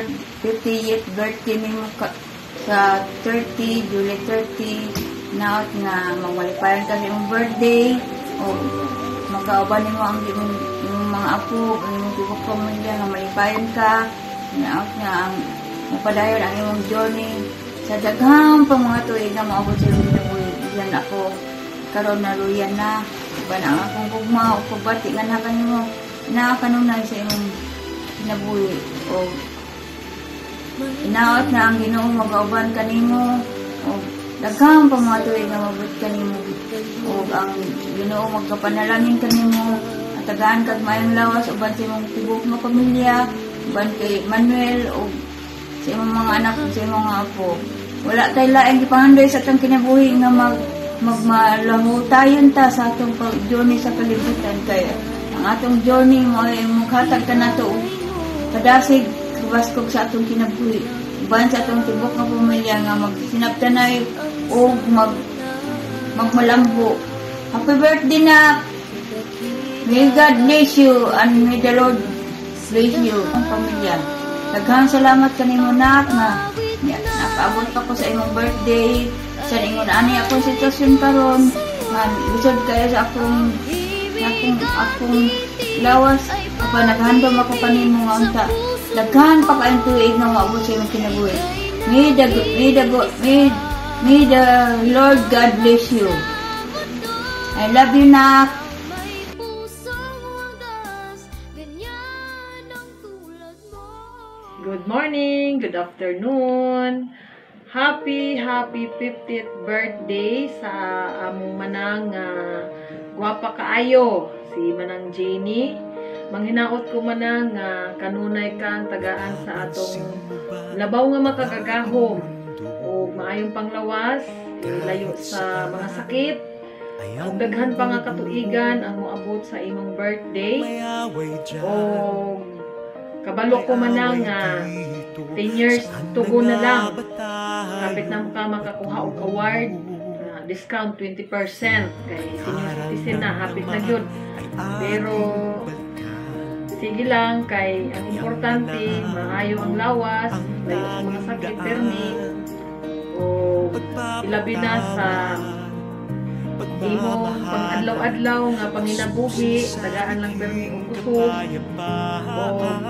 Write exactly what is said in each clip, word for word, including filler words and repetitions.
fiftieth birthday nimo sa thirty, July thirty, naot nga magmalipayan ka sa imong birthday o magkauban nimo ang imong, imong mga apo, ang imong tibok pamilya nga malipayan ka, naot nga ang mapadayon ang imong journey sa daghang pang mga tuig na maabot sa imong kinabuhi. Diyan ako karon naluyan na ban ang akong gugma o pagbati nga na kanimo na kanunay sa imong kinabuhi o inaot na ang Ginoo mag-auban kanimo o daghang pang mga tuig nga maabot kanimo o ang Ginoo magkapanalangin kanimo at tagaan kag maayong lawas uban sa imong tibok nga pamilya uban kay Manuel o sa imong mga anak o sa imong mga apo. Wala tayo laing gipangandoy sa atong kinabuhi nga mag magmalahutayon ta sa atong journey sa kalibutan kay ang atong journey mo ay mukhatag ka nato kadasig kabaskog sa atong kinabuhi uban sa atong tibok nga pamilya nga magsinabtanay o mag magmalambo. Happy birthday na, may God bless you and may the Lord bless you ang pamilya. Daghang salamat kanimo nak na nakaabot pa ko sa imong birthday. Sa ingon ani akong sitwasyon karon man usod kayo sa akong akong akong lawas apa naghandom ako kanimo nga unta daghan pa kaayong tuig nga maabot sa imong kinabuhi. May the may the may, may the Lord God bless you. I love you nak. Good morning, good afternoon. Happy, happy fiftieth birthday sa among manang uh, gwapa kaayo, si Manang Jenny. Manghinaot ko manang uh, kanunay kang tagaan sa atong labaw nga makagagahom o maayong panglawas, layo sa mga sakit. Ug daghan pa nga katuigan ang moabot sa imong birthday. O kabalo ko manang nga uh, ten years tugo na lang. Kapit na ka makakuha og award, uh, discount twenty percent kay senior citizen na hapit na gyud. Pero sige lang kay ang importante maayo ang lawas, layo sa mga sakit permi o ilabi na sa imong pang-adlaw-adlaw nga panginabuhi, tagaan lang permi og kusog o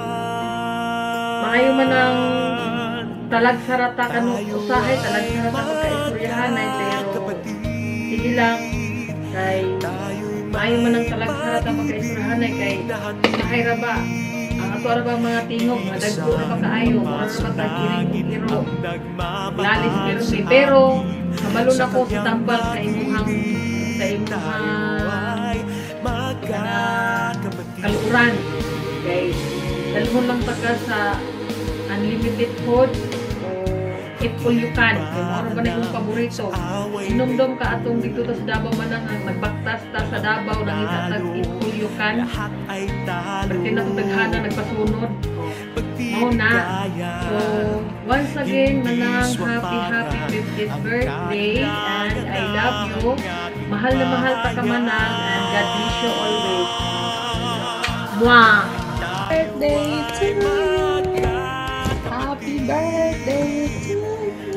maayo man ang talag sarata kanu usahay, talag sarata ko kaistoryahanay, pero sige lang kay maayo man ang talag sarata makaistoryahanay kay usahay ra ba ang ato ra ba mga tingog nga dagko ra ba kaayo mga matagiring giro lalis pero si pero kabalo na ko sa tambal sa imong sa imong kaluran kay dalhon lang taga sa unlimited food o eat all you can. Kaya mo ba na yung paborito? Inumdom ka atong dito ta sa Davao manang nagbaktas ta sa Davao nang itatag eat all you can. Pati na kung taghana nagpasunod. Mao na. So, once again, manang happy happy fiftieth birthday and I love you. Mahal na mahal ta ka manang and God bless you always. Mwah! Birthday to you. Happy birthday to you.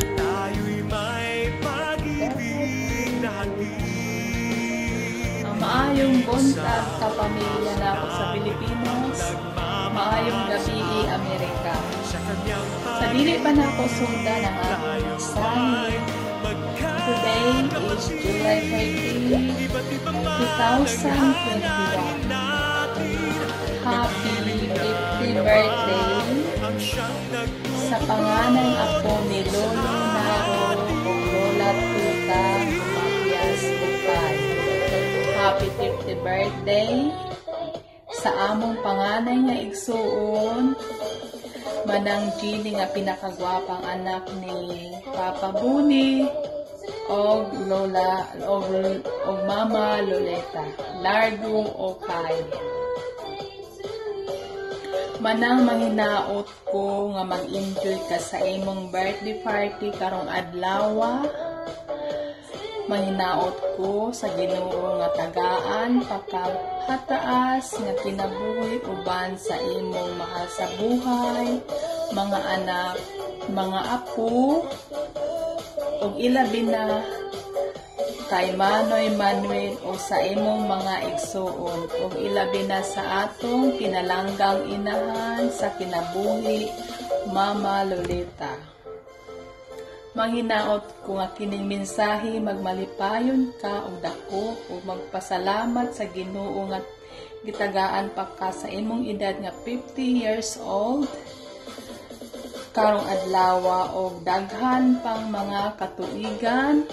Ang maayong buntag ka pamilya na ako sa Pilipinas. Maayong gabi Amerika. Sa dili pa na ako sunda ng aking mensahe. Today is July thirtieth, two thousand twenty-one. Happy fiftieth birthday sa panganay ako ni Lolo Naro o Lola Tuta Matias Bukay. Happy fiftieth birthday sa among panganay nga igsuon Manang Jenny nga pinakagwapang anak ni Papa Buni og Lola og, og Mama Loleta Largo o Kay. Manang manghinaot ko nga mag-enjoy ka sa imong birthday party karong adlaw. Manghinaot ko sa Ginoo nga tagaan pagkahataas nga kinabuhi uban sa imong mahal sa buhay mga anak, mga apo, ug ilabi na kay Manoy Manuel o sa imong mga igsuon, ug ilabi na sa atong pinalanggang inahan sa kinabuhi, Mama Lolita. Manghinaot ko nga kining mensahe, magmalipayon ka og dako ug magpasalamat sa Ginoo nga gitagaan pa ka sa imong edad nga fifty years old karong adlaw og daghan pang mga katuigan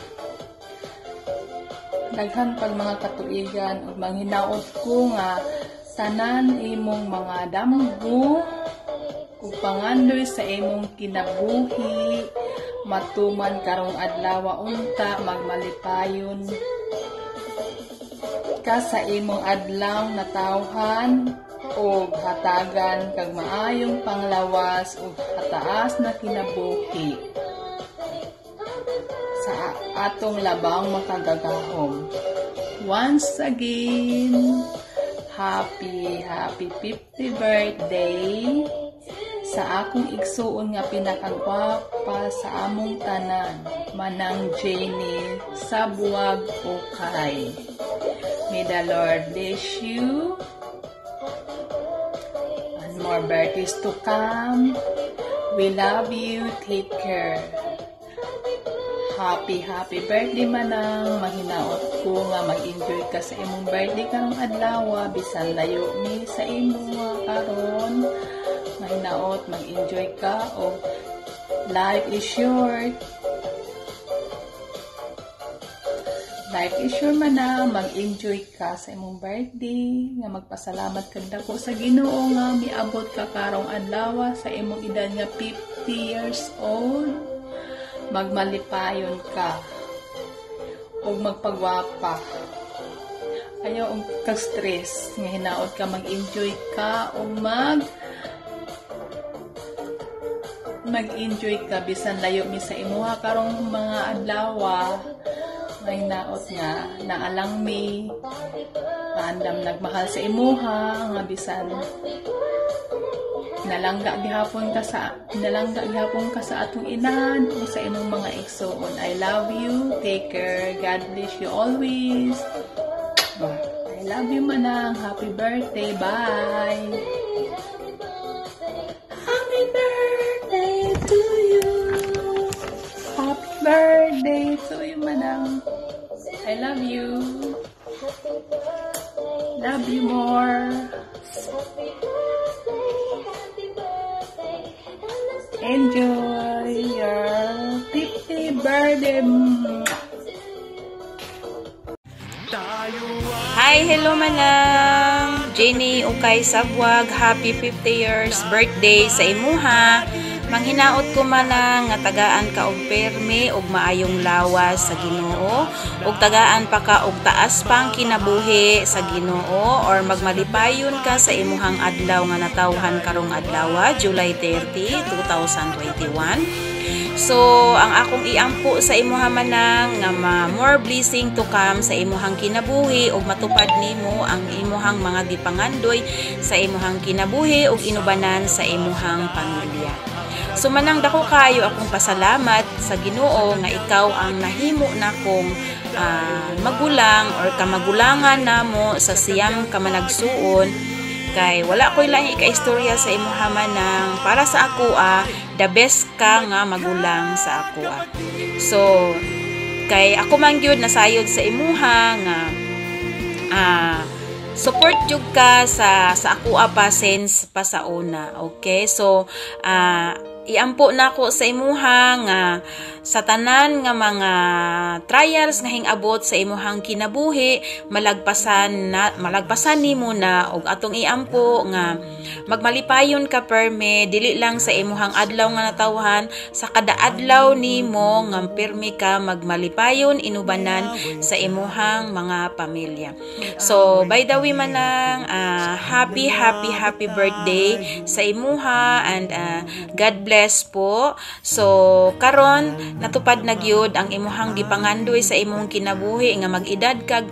daghan pang mga katuigan ug manghinaot ko nga tanan imong mga damgo ug pangandoy sa imong kinabuhi matuman karong adlaw unta magmalipayon ka sa imong adlaw na tawhan o hatagan kag maayong panglawas o hataas na kinabuhi sa atong labang makagagahom. Once again, happy, happy fiftieth birthday sa akong igsuon nga pinakagwapa sa among tanan, Manang Jenny Sabwag Ukay. May the Lord bless you. And more birthdays to come. We love you. Take care. Happy, happy birthday, Manang. Mahinaot ko nga mag-enjoy ka sa imong birthday karong adlaw. Bisan layo ni sa imo karon. Mahinaot, mag-enjoy ka. O life is short. Life is sure man na mag-enjoy ka sa imong birthday, nga magpasalamat kag dako sa Ginoo nga miabot ka karong adlaw sa imong edad nga fifty years old. Magmalipayon ka ug magpagwapa. Ayaw og kag stress, nga hinaot ka mag-enjoy ka ug mag mag-enjoy ka bisan layo mi sa imuha karong mga adlaw. May naot nga naalang mi andam nagmahal sa imuha nga bisan nalangga gihapon ka sa nalangga gihapon ka sa atong inan o sa imong mga igsoon. I love you. Take care. God bless you always. I love you, Manang. Happy birthday. Bye. Happy birthday to you. Happy birthday to you, Manang. I love you. Love you more. Enjoy your fiftieth birthday. Hi, hello Manang. Jenny Ukay Sabwag. Happy fifty years birthday sa imuha. Manghinaot ko Manang nga tagaan ka og permi og maayong lawas sa Ginoo ug tagaan pa ka og taas pang kinabuhi sa Ginoo or magmalipayon ka sa imuhang adlaw nga natawhan karong adlaw July thirtieth, twenty twenty-one. So ang akong iampo sa imuha Manang nga ma more blessing to come sa imuhang kinabuhi ug matupad nimo ang imuhang mga gipangandoy sa imuhang kinabuhi ug inubanan sa imuhang pamilya. So Manang dako kayo akong pasalamat sa Ginoo nga ikaw ang nahimo nakong uh, magulang or kamagulangan namo sa siyam ka managsuon kay wala koy lahi ika-istorya sa imuha Manang para sa ako ah, the best ka nga magulang sa ako ah. So kay ako man gyud nasayod sa imuha nga ah, support jud ka sa sa ako pa since pa sa una. Okay? So ah uh, iampo na ako sa imuha nga sa tanan nga mga trials nga hingabot sa imuhang kinabuhi malagpasan na malagpasan nimo na og atong iampo nga magmalipayon ka perme dili lang sa imuhang adlaw nga natawhan sa kada adlaw nimo nga perme ka magmalipayon inubanan sa imuhang mga pamilya. So by the way Manang uh, happy happy happy birthday sa imuha and uh, God bless po. So karon natupad na gyud ang imuhang gipangandoy sa imong kinabuhi nga mag-edad kag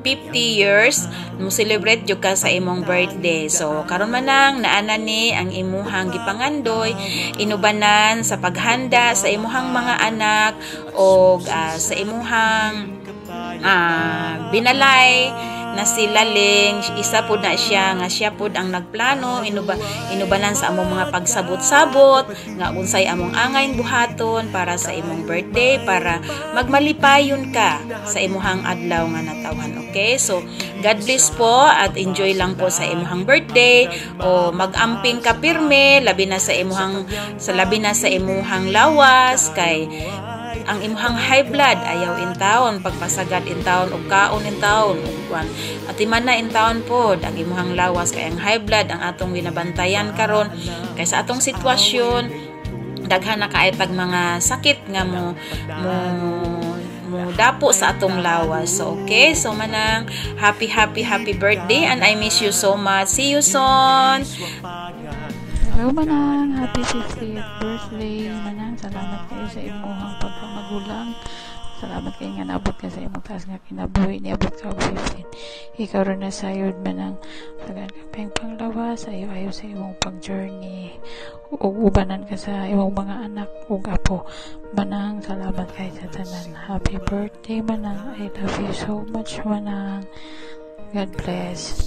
fifty years mo celebrate jud ka sa imong birthday. So karon man nang naana ni ang imuhang gipangandoy, inubanan sa paghanda sa imuhang mga anak o uh, sa imuhang uh, binalay na si Laling. Isa pod na siya nga siya pod ang nagplano, inuba inubanan sa among mga pagsabot-sabot nga unsay among angayn buhaton para sa imong birthday, para magmalipayon ka sa imuhang adlaw nga natawhan. Okay, so God bless po at enjoy lang po sa imuhang birthday, o mag-amping ka pirme labi na sa imuhang sa labi na sa imuhang lawas, kay ang imuhang high blood ayaw in taon, pagpasagad in taon o kaon in taon ugwan at iman na in taon pod ang imuhang lawas, kay ang high blood ang atong binabantayan karon, kay sa atong sitwasyon daghan na kaaytag mga sakit nga mo mo mo dapo sa atong lawas. So okay, so manang happy happy happy birthday and I miss you so much. See you soon. Hello manang, happy fiftieth birthday manang. Salamat kayo sa imuhang pagkamagulang. Salamat kayo nga naabot ka sa imong taas nga kinabuhi, niabot ka fifteen. Ikaw rin na sayod manang, tagan ka pang panglawas, ayaw-ayaw sa imong pag-journey, ug ubanan ka sa imong mga anak ug apo manang. Salamat kayo sa tanan. Happy birthday manang, I love you so much manang. God bless.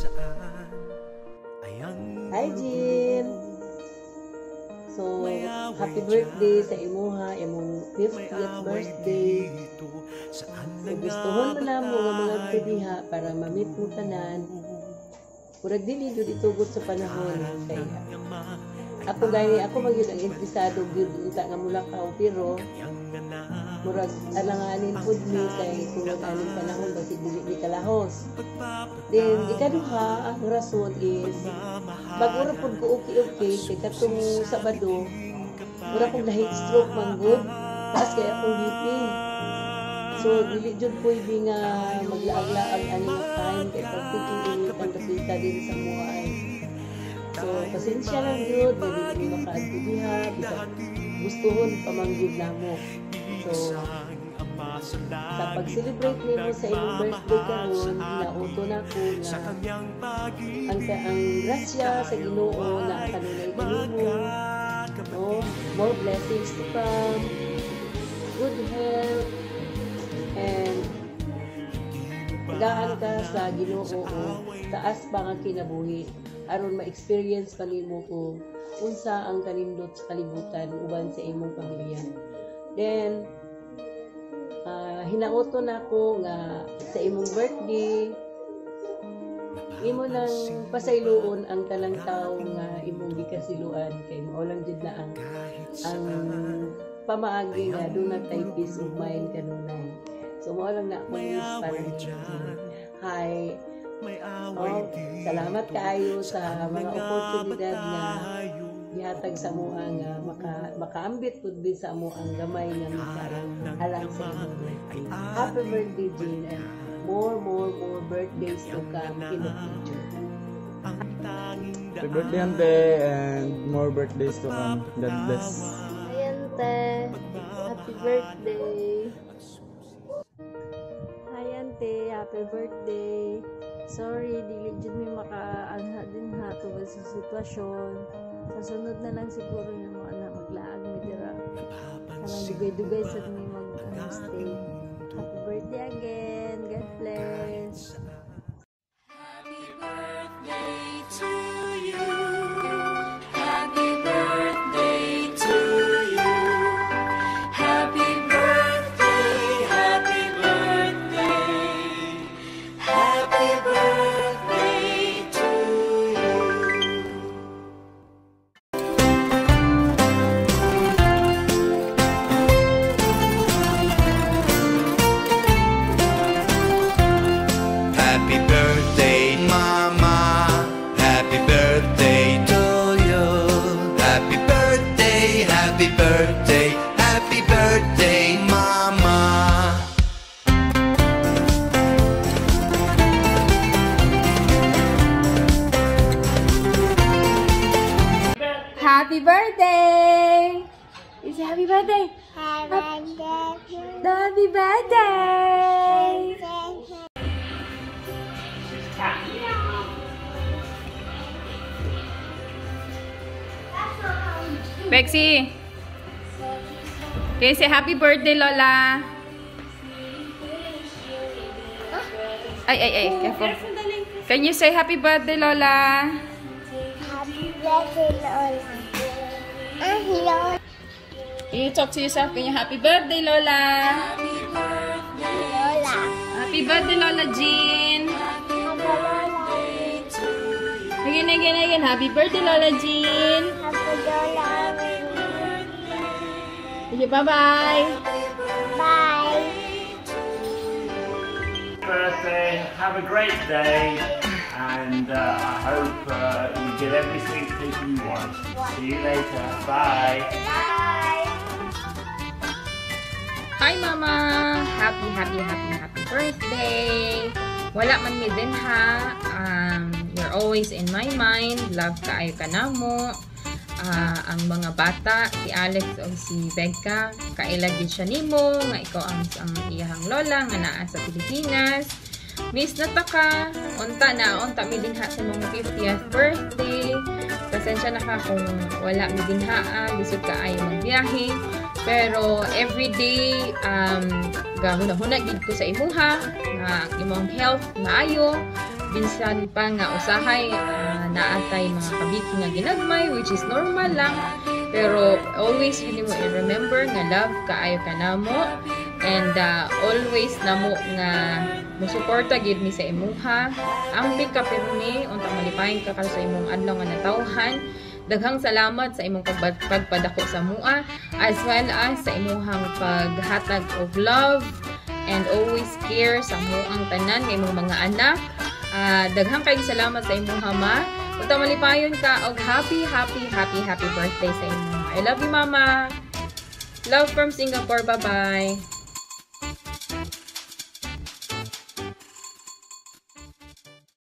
Hi Jim! So, happy birthday sa imuha, imong fiftieth birthday. So, gustuhon mo na mo nga mga tudiha para ma-meet mo tanan. Murag dili jud itugot sa panahon kay ako gani ako magyud ang interesado gyud unta nga mulakaw, pero murag alanganin pud mi kay tulad aning panahon basig dili ni kalahos. Then ikaduha ang rason is bagura pud ko okay-okay kay katong Sabado mura kong na-heat stroke manggod, taas kaya akong B P. So dili jud pwede nga maglaag-laag ani nga time kay particularly ang kasita din sa muay. So pasensya lang jud dili mi makaadto diha bisag gustuhon pamanggid namo. So sa pag-celebrate nimo sa imong birthday karon, nauto na ko nga ang ang grasya sa Ginoo na kanunay kanimo, no, more blessings to come, good health, and gaan ka sa Ginoo, taas pa nga kinabuhi aron ma-experience pa nimo ko unsa ang kanindot sa kalibutan uban sa imong pamilya. Then Uh, hinauto na ko nga sa imong birthday imo nang pasayloon ang talang tawo nga imong gikasiluan, kay mao lang jud na ang ang pamaagi nga do not tay peace of mind kanunay. So mao lang na ako wish para ninyo. Hi. Oh, salamat kaayo sa mga oportunidad nga gihatag sa mo ang uh, maka makaambit pud bi sa mo ang gamay nga mikarang alang sa imong birthday. Happy birthday Jane, and more more more birthdays to come in the future. Happy birthday Ante, and more birthdays to come. God bless. Hi Ante, happy birthday. Hi Ante, happy birthday. Sorry, dili jud mi maka-anha din ha tungod sa sitwasyon. Sa sunod na lang siguro yung mga anak maglaag mi dira. Kanang dugay-dugay sa mi mag-stay. Happy birthday again. God bless. Happy birthday to you. Happy birthday to you. Happy birthday, happy birthday. Happy birthday to you. Happy birthday, Mama. Happy birthday to you. Happy birthday, happy birthday, happy birthday, Mama. Happy birthday! Is it happy birthday? Happy birthday! Bexy. Can you say happy birthday, Lola? Ay, ay, ay. Careful. Can you say happy birthday, Lola? Happy birthday, Lola. Ah, Lola. Can you talk to yourself? Can you happy birthday, Lola? Lola. Happy birthday, Lola Jean. Happy Lola. Again, again, again. Happy birthday, Lola Jean. Happy Lola. Okay, bye-bye. Bye. Birthday, have a great day, and uh, I hope uh, you get every sweet thing you want. See you later. Bye. Bye. Hi, Mama! Happy, happy, happy, happy birthday! Wala man mi din ha. Um, you're always in my mind. Love ka ayo ka na mo. Uh, ang mga bata, si Alex o si Becca, kailagid siya nimo, nga ikaw ang, ang iyahang lola, nga naa sa Pilipinas. Miss na ta ka. Unta na, unta mi din ha sa mong fiftieth birthday. Pasensya na ka kung wala mi din ha. Lisod ka ayo magbiyahe. Pero everyday, um, gahuna-huna gid ko sa imuha, nga imong health maayo. Binsan pa nga usahay, uh, naatay mga kabiki nga ginagmay, which is normal lang. Pero always yun mo i-remember nga love kaayo ka na mo. And uh, always na mo nga musuporta gid mi sa imuha. Ang big ka pirmi, unta malipayon ka sa imong adlaw nga natawhan. Daghang salamat sa imong pagpadako sa mua, as well as sa imong paghatag of love and always care sa muang tanan ng imong mga anak. Uh, daghang kayong salamat sa imong ma. Unta malipayon ka og happy, happy, happy, happy birthday sa imong. I love you, Mama. Love from Singapore. Bye-bye.